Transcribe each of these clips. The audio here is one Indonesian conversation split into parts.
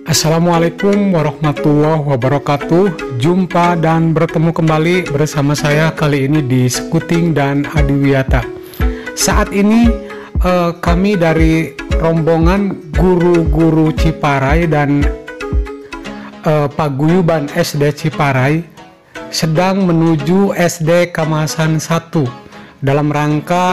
Assalamualaikum warahmatullahi wabarakatuh. Jumpa dan bertemu kembali bersama saya kali ini di Sekuting dan Adiwiyata. Saat ini kami dari rombongan guru-guru Ciparai dan Paguyuban SD Ciparai sedang menuju SD Kamasan 1 dalam rangka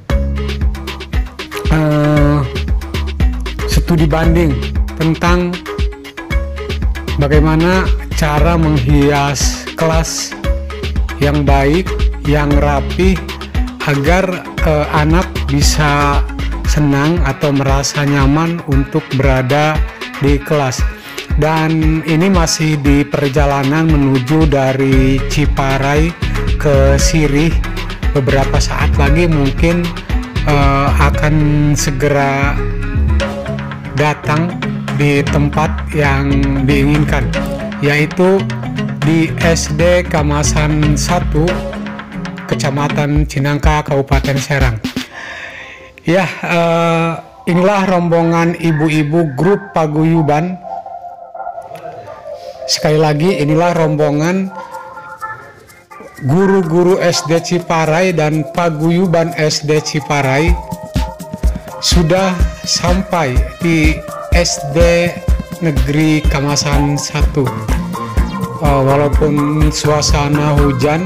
studi banding tentang bagaimana cara menghias kelas yang baik, yang rapi, agar anak bisa senang atau merasa nyaman untuk berada di kelas. Dan ini masih di perjalanan menuju dari Ciparai ke Sirih. Beberapa saat lagi mungkin akan segera datang di tempat yang diinginkan, yaitu di SD Kamasan 1 Kecamatan Cinangka, Kabupaten Serang. Ya, inilah rombongan ibu-ibu grup Paguyuban. Sekali lagi, inilah rombongan guru-guru SD Ciparai dan Paguyuban SD Ciparai sudah sampai di SD Negeri Kamasan 1. Walaupun suasana hujan,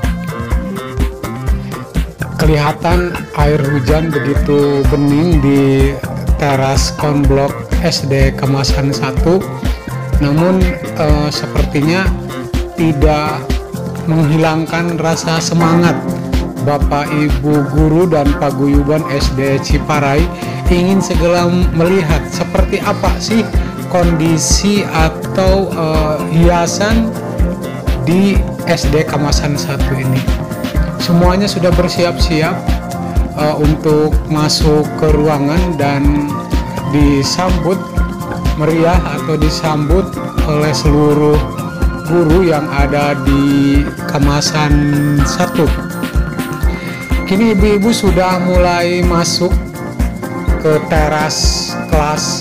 kelihatan air hujan begitu bening di teras konblok SD Kamasan 1, namun sepertinya tidak menghilangkan rasa semangat Bapak Ibu guru dan Paguyuban SD Ciparai ingin segera melihat seperti apa sih kondisi atau hiasan di SD Kamasan 1 ini. Semuanya sudah bersiap-siap untuk masuk ke ruangan dan disambut meriah atau disambut oleh seluruh guru yang ada di Kamasan 1. Kini ibu-ibu sudah mulai masuk ke teras kelas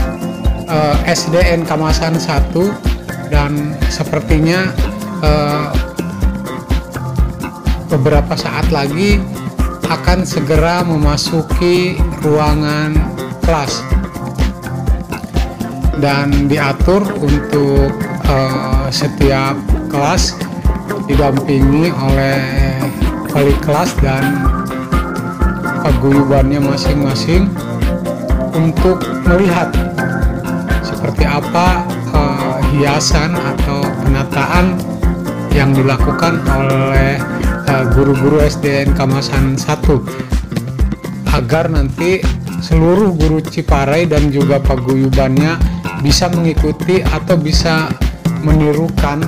SDN Kamasan 1, dan sepertinya beberapa saat lagi akan segera memasuki ruangan kelas dan diatur untuk setiap kelas didampingi oleh wali kelas dan paguyubannya masing-masing untuk melihat seperti apa hiasan atau penataan yang dilakukan oleh guru-guru SDN Kamasan 1, agar nanti seluruh guru Ciparai dan juga paguyubannya bisa mengikuti atau bisa menirukan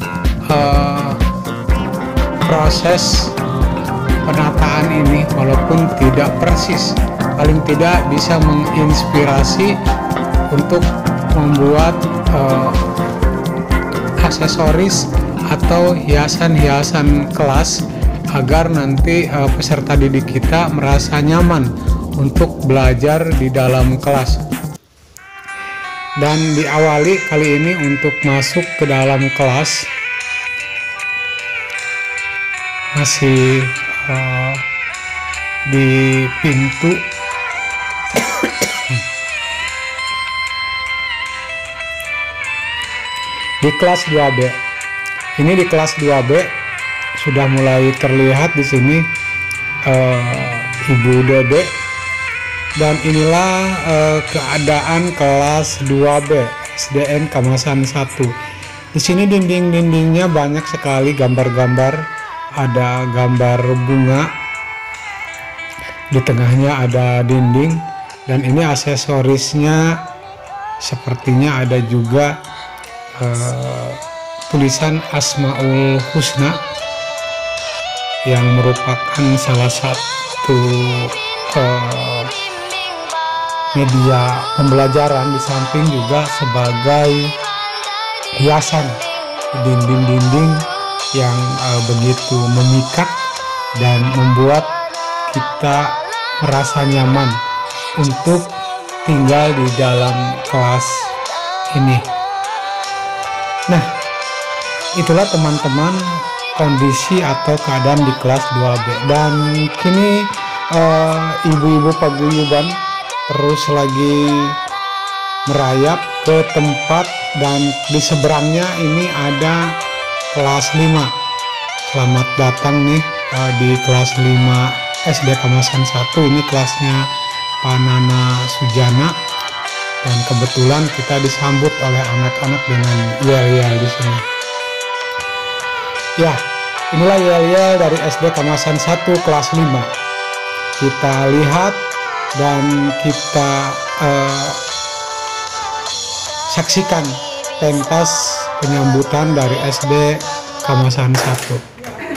proses penataan ini, walaupun tidak persis, paling tidak bisa menginspirasi untuk membuat aksesoris atau hiasan-hiasan kelas agar nanti peserta didik kita merasa nyaman untuk belajar di dalam kelas. Dan diawali kali ini untuk masuk ke dalam kelas masih di pintu di kelas 2B. Ini di kelas 2B sudah mulai terlihat di sini Ibu Dede, dan inilah keadaan kelas 2B SDN Kamasan 1. Di sini dinding-dindingnya banyak sekali gambar-gambar. Ada gambar bunga, di tengahnya ada dinding, dan ini aksesorisnya sepertinya ada juga tulisan Asmaul Husna yang merupakan salah satu media pembelajaran, di samping juga sebagai hiasan dinding-dinding yang begitu memikat dan membuat kita merasa nyaman untuk tinggal di dalam kelas ini. Nah, itulah teman-teman kondisi atau keadaan di kelas 2B. Dan kini ibu-ibu paguyuban terus lagi merayap ke tempat, dan di seberangnya ini ada kelas 5. Selamat datang nih di kelas 5 SD Kamasan 1. Ini kelasnya Pak Nana Sujana, dan kebetulan kita disambut oleh anak-anak dengan yel-yel di sini. Ya, inilah yel-yel dari SD Kamasan 1 kelas 5. Kita lihat dan kita saksikan pentas penyambutan dari SD Kamasan 1.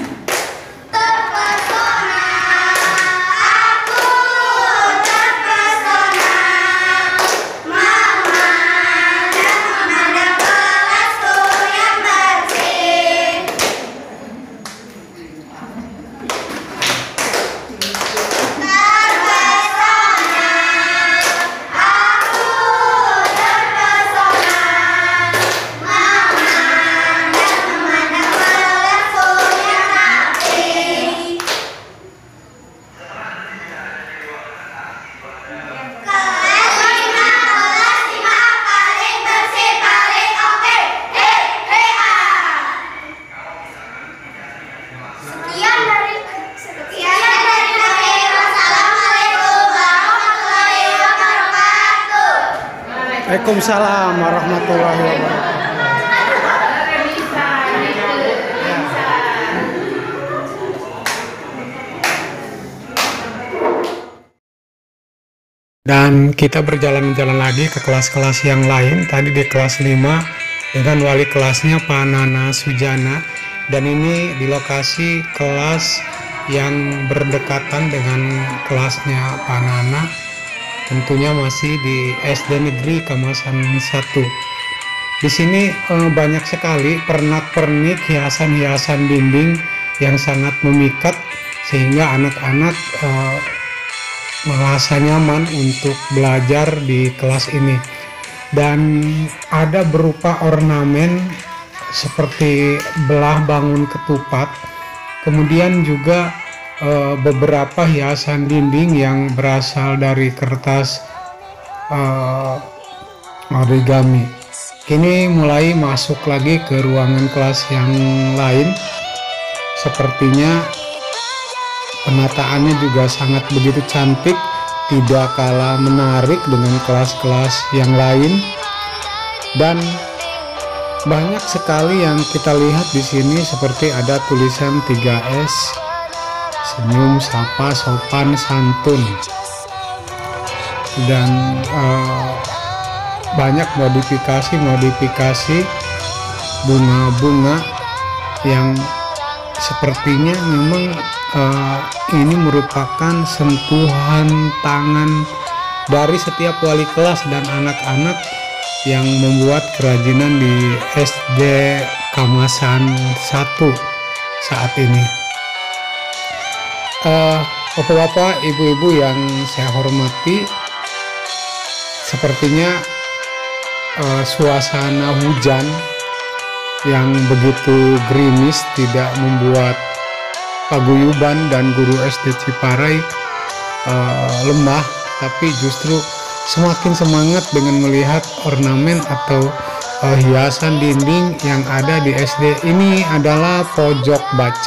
Waalaikumsalam warahmatullahi wabarakatuh. Dan kita berjalan-jalan lagi ke kelas-kelas yang lain. Tadi di kelas 5 dengan wali kelasnya Pak Nana Sujana, dan ini di lokasi kelas yang berdekatan dengan kelasnya Pak Nana. Tentunya masih di SD Negeri Kamasan 1. Di sini banyak sekali pernak-pernik hiasan-hiasan dinding yang sangat memikat, sehingga anak-anak merasa nyaman untuk belajar di kelas ini. Dan ada berupa ornamen seperti belah bangun ketupat, kemudian juga beberapa hiasan dinding yang berasal dari kertas origami. Kini mulai masuk lagi ke ruangan kelas yang lain. Sepertinya penataannya juga sangat begitu cantik, tidak kalah menarik dengan kelas-kelas yang lain. Dan banyak sekali yang kita lihat di sini, seperti ada tulisan 3S, senyum, sapa, sopan, santun, dan banyak modifikasi bunga-bunga yang sepertinya memang ini merupakan sentuhan tangan dari setiap wali kelas dan anak-anak yang membuat kerajinan di SD Kamasan 1 saat ini. Bapak-bapak, ibu-ibu yang saya hormati, sepertinya suasana hujan yang begitu gerimis tidak membuat paguyuban dan guru SD Ciparai lemah, tapi justru semakin semangat dengan melihat ornamen atau hiasan dinding yang ada di SD. Ini adalah pojok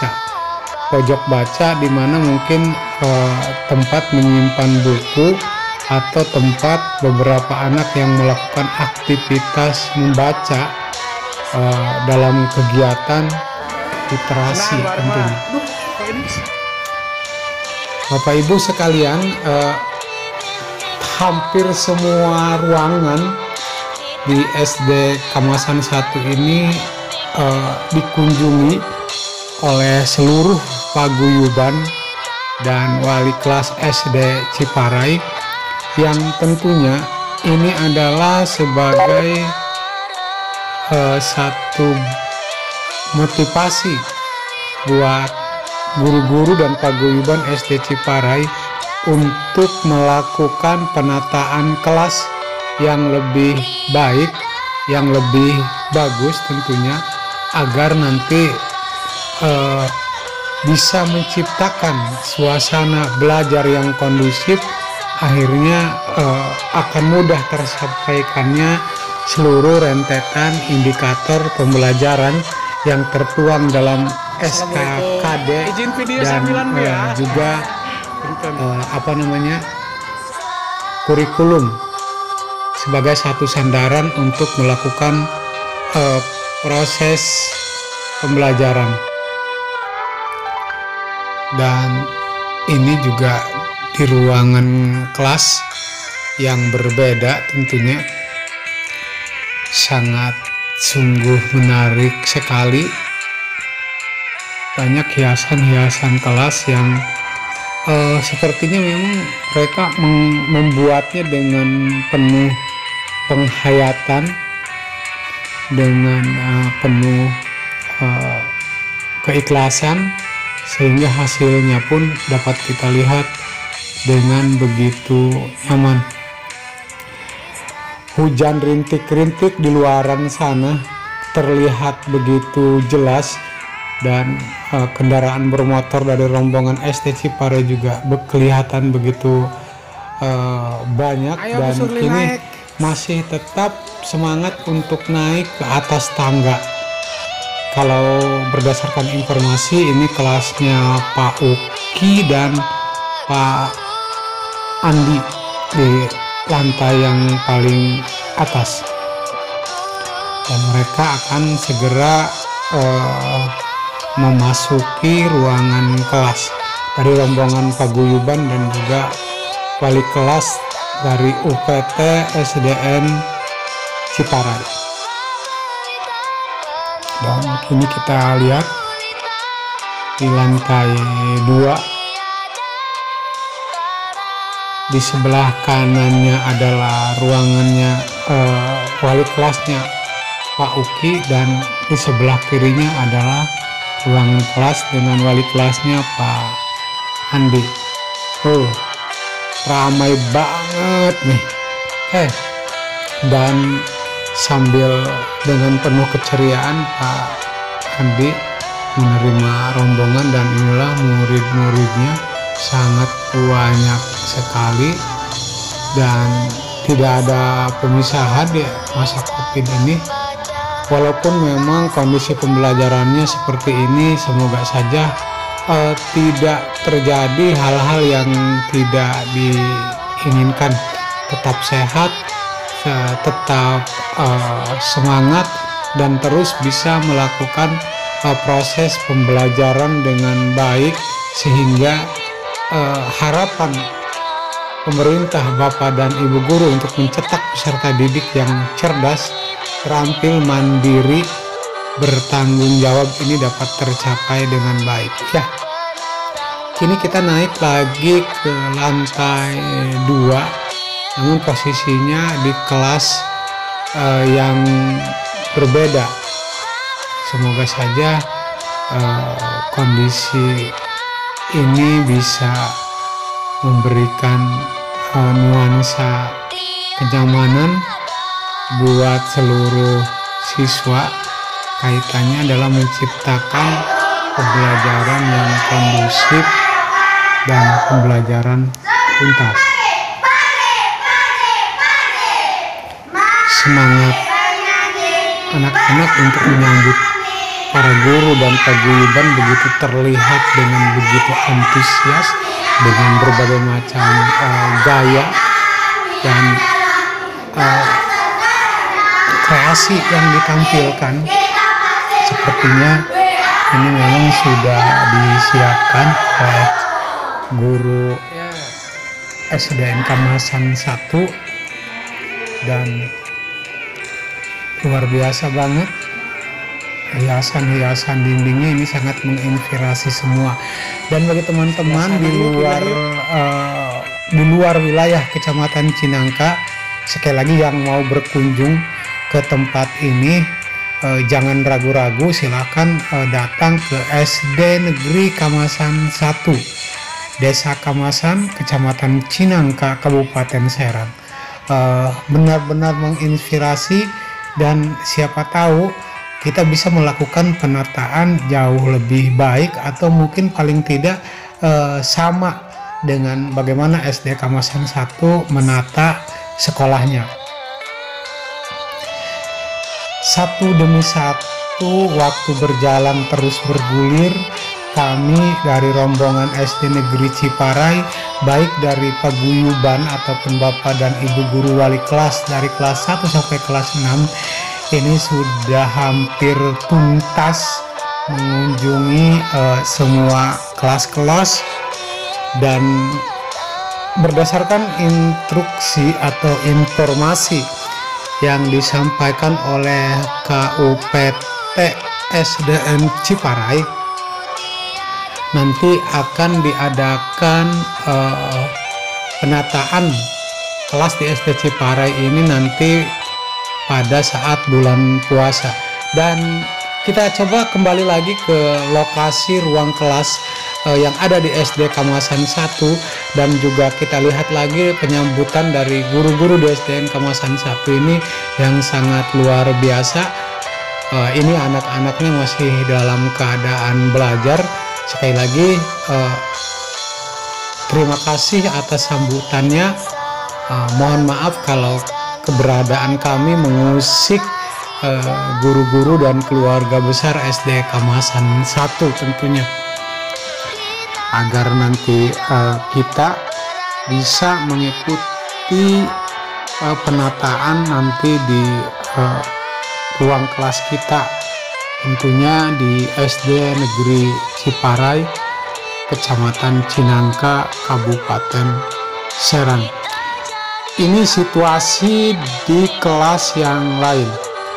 baca di mana mungkin tempat menyimpan buku atau tempat beberapa anak yang melakukan aktivitas membaca dalam kegiatan literasi tentunya. Bapak Ibu sekalian, hampir semua ruangan di SD Kamasan 1 ini dikunjungi oleh seluruh paguyuban dan wali kelas SD Ciparai, yang tentunya ini adalah sebagai satu motivasi buat guru-guru dan paguyuban SD Ciparai untuk melakukan penataan kelas yang lebih baik yang lebih bagus tentunya, agar nanti bisa menciptakan suasana belajar yang kondusif. Akhirnya akan mudah tersampaikannya seluruh rentetan indikator pembelajaran yang tertuang dalam SKKD dan juga kurikulum sebagai satu sandaran untuk melakukan proses pembelajaran. Dan ini juga di ruangan kelas yang berbeda tentunya, sangat sungguh menarik sekali. Banyak hiasan-hiasan kelas yang sepertinya memang mereka membuatnya dengan penuh penghayatan, dengan penuh keikhlasan, sehingga hasilnya pun dapat kita lihat dengan begitu nyaman. Hujan rintik-rintik di luaran sana terlihat begitu jelas, dan kendaraan bermotor dari rombongan ST Cipare juga kelihatan begitu banyak. Dan kini masih tetap semangat untuk naik ke atas tangga. Kalau berdasarkan informasi, ini kelasnya Pak Uki dan Pak Andi di lantai yang paling atas, dan mereka akan segera memasuki ruangan kelas dari rombongan paguyuban dan juga wali kelas dari UPT SDN Cipare. Dan kini kita lihat di lantai 2, di sebelah kanannya adalah ruangannya wali kelasnya Pak Uki, dan di sebelah kirinya adalah ruangan kelas dengan wali kelasnya Pak Andi. Ramai banget nih. Dan sambil dengan penuh keceriaan Pak Andi menerima rombongan, dan inilah murid-muridnya sangat banyak sekali, dan tidak ada pemisahan di masa COVID ini. Walaupun memang kondisi pembelajarannya seperti ini, semoga saja tidak terjadi hal-hal yang tidak diinginkan. Tetap sehat, tetap semangat, dan terus bisa melakukan proses pembelajaran dengan baik, sehingga harapan pemerintah, Bapak dan Ibu guru untuk mencetak peserta didik yang cerdas, terampil, mandiri, bertanggung jawab ini dapat tercapai dengan baik. Ya, kini kita naik lagi ke lantai 2, namun posisinya di kelas yang berbeda. Semoga saja kondisi ini bisa memberikan nuansa kenyamanan buat seluruh siswa, kaitannya adalah menciptakan pembelajaran yang kondusif dan pembelajaran tuntas. Semangat anak-anak untuk menyambut para guru dan paguyuban begitu terlihat dengan begitu antusias, dengan berbagai macam gaya dan kreasi yang ditampilkan. Sepertinya ini memang sudah disiapkan oleh guru SDN Kamasan 1, dan luar biasa banget. Hiasan-hiasan dindingnya ini sangat menginspirasi semua. Dan bagi teman-teman di luar wilayah Kecamatan Cinangka, sekali lagi yang mau berkunjung ke tempat ini, jangan ragu-ragu, silakan datang ke SD Negeri Kamasan 1, Desa Kamasan, Kecamatan Cinangka, Kabupaten Serang. Benar-benar menginspirasi dan siapa tahu kita bisa melakukan penataan jauh lebih baik atau mungkin paling tidak sama dengan bagaimana SD Kamasan 1 menata sekolahnya. Satu demi satu waktu berjalan terus bergulir, kami dari rombongan SD Negeri Ciparai, baik dari paguyuban ataupun Bapak dan Ibu guru wali kelas dari kelas 1 sampai kelas 6, ini sudah hampir tuntas mengunjungi semua kelas-kelas, dan berdasarkan instruksi atau informasi yang disampaikan oleh KUPT SDN Ciparai, nanti akan diadakan penataan kelas di SD Ciparai ini nanti pada saat bulan puasa. Dan kita coba kembali lagi ke lokasi ruang kelas yang ada di SD Kamasan 1, dan juga kita lihat lagi penyambutan dari guru-guru di SDN Kamasan 1 ini yang sangat luar biasa. Ini anak-anaknya masih dalam keadaan belajar. Sekali lagi terima kasih atas sambutannya. Mohon maaf kalau keberadaan kami mengusik guru-guru dan keluarga besar SD Kamasan 1 tentunya, agar nanti kita bisa mengikuti penataan nanti di ruang kelas kita, tentunya di SD Negeri Ciparai, Kecamatan Cinangka, Kabupaten Serang. Ini situasi di kelas yang lain.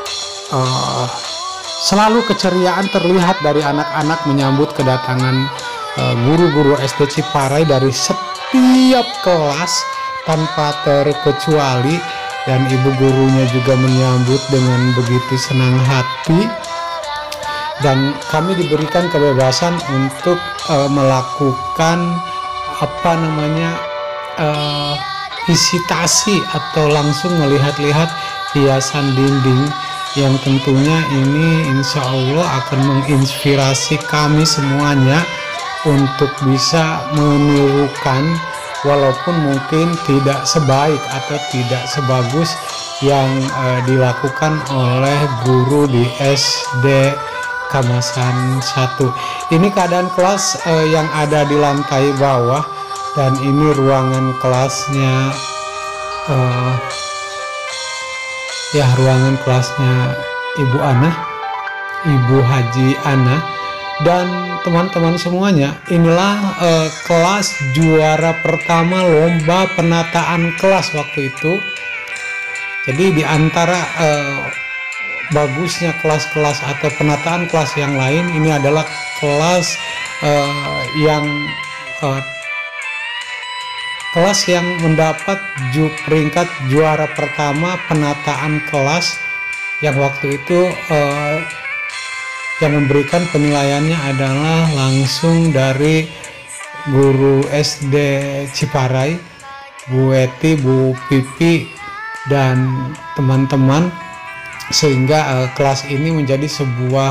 Selalu keceriaan terlihat dari anak-anak menyambut kedatangan guru-guru SD Ciparai dari setiap kelas tanpa terkecuali, dan ibu gurunya juga menyambut dengan begitu senang hati, dan kami diberikan kebebasan untuk melakukan visitasi atau langsung melihat-lihat hiasan dinding yang tentunya ini insya Allah akan menginspirasi kami semuanya untuk bisa menirukan, walaupun mungkin tidak sebaik atau tidak sebagus yang dilakukan oleh guru di SD Kamasan 1. Ini keadaan kelas yang ada di lantai bawah, dan ini ruangan kelasnya, ruangan kelasnya Ibu Ana, Ibu Haji Ana, dan teman-teman semuanya. Inilah kelas juara pertama lomba penataan kelas waktu itu. Jadi di antara bagusnya kelas-kelas atau penataan kelas yang lain, ini adalah kelas yang mendapat peringkat juara pertama penataan kelas, yang waktu itu yang memberikan penilaiannya adalah langsung dari guru SD Ciparai, Bu Eti, Bu Pipi, dan teman-teman, sehingga kelas ini menjadi sebuah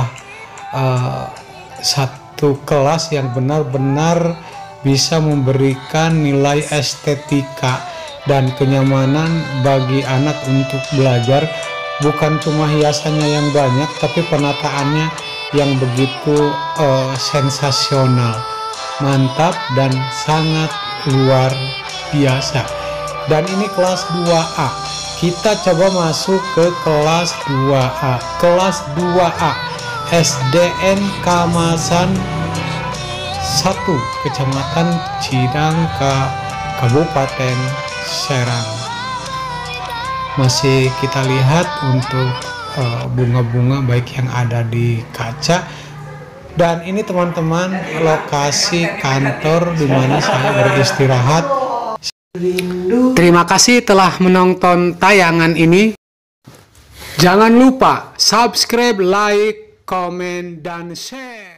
satu kelas yang benar-benar bisa memberikan nilai estetika dan kenyamanan bagi anak untuk belajar. Bukan cuma hiasannya yang banyak, tapi penataannya yang begitu sensasional, mantap, dan sangat luar biasa. Dan ini kelas 2A. Kita coba masuk ke kelas 2A. Kelas 2A SDN Kamasan 1, Kecamatan Cinangka, Kabupaten Serang. Masih kita lihat untuk bunga-bunga baik yang ada di kaca. Dan ini teman-teman lokasi kantor di mana saya beristirahat. Terima kasih telah menonton tayangan ini. Jangan lupa subscribe, like, komen, dan share.